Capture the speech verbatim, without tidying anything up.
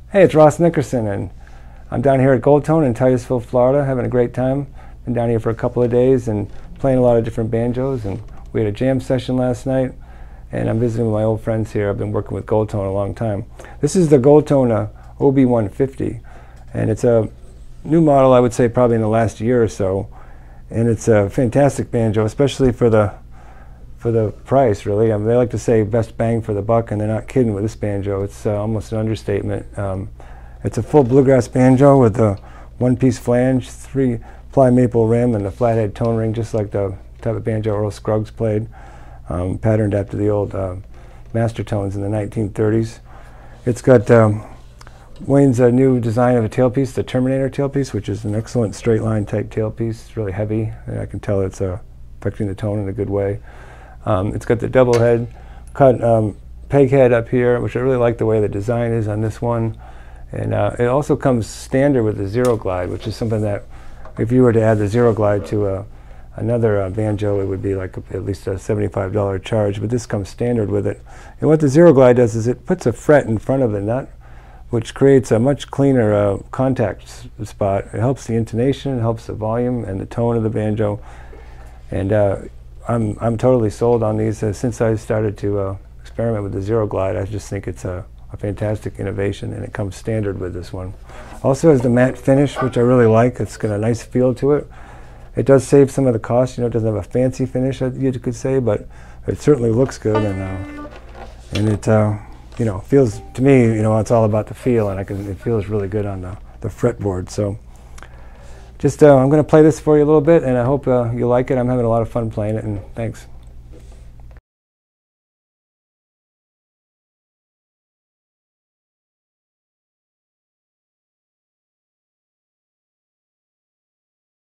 Hey, it's Ross Nickerson, and I'm down here at Goldtone in Titusville, Florida, having a great time. Been down here for a couple of days and playing a lot of different banjos, and we had a jam session last night, and I'm visiting with my old friends here. I've been working with Goldtone a long time. This is the Goldtone uh, O B one fifty, and it's a new model, I would say, probably in the last year or so, and it's a fantastic banjo, especially for the for the price, really. I mean, they like to say best bang for the buck, and they're not kidding with this banjo. It's uh, almost an understatement. Um, it's a full bluegrass banjo with a one-piece flange, three-ply maple rim, and a flathead tone ring, just like the type of banjo Earl Scruggs played, um, patterned after the old uh, master tones in the nineteen thirties. It's got um, Wayne's uh, new design of a tailpiece, the Terminator tailpiece, which is an excellent straight-line type tailpiece. It's really heavy, and I can tell it's uh, affecting the tone in a good way. Um, it's got the double head cut um, peg head up here, which I really like the way the design is on this one. And uh, it also comes standard with the zero glide, which is something that if you were to add the zero glide to a, another uh, banjo, it would be like a, at least a seventy-five dollar charge, but this comes standard with it. And what the zero glide does is it puts a fret in front of the nut, which creates a much cleaner uh, contact s spot. It helps the intonation, it helps the volume and the tone of the banjo. And uh, I'm, I'm totally sold on these. Uh, since I started to uh, experiment with the zero glide, I just think it's a, a fantastic innovation, and it comes standard with this one. Also has the matte finish, which I really like. It's got a nice feel to it. It does save some of the cost. You know, it doesn't have a fancy finish, you could say, but it certainly looks good, and uh, and it uh, you know, feels, to me, you know, it's all about the feel, and I can, it feels really good on the, the fretboard. So just uh, I'm going to play this for you a little bit, and I hope uh, you like it. I'm having a lot of fun playing it, and thanks.